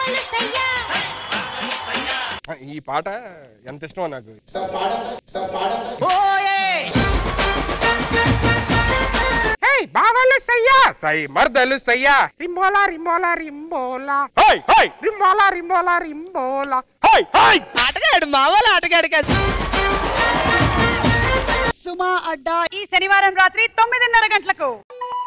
ఈ పాట ఎంత ఇష్టమో నాకు. బావలు సయ్యా సై మర్దలు సయ్యా రింబోలా రింబోలా రింబోలా హై హై రింబోలా రింబోలా రింబోలా హై హై. ఆటగాడు మావాళ్ళ ఆటగాడు కాదు. సుమా అడ్డా ఈ శనివారం రాత్రి 9:30 గంటలకు.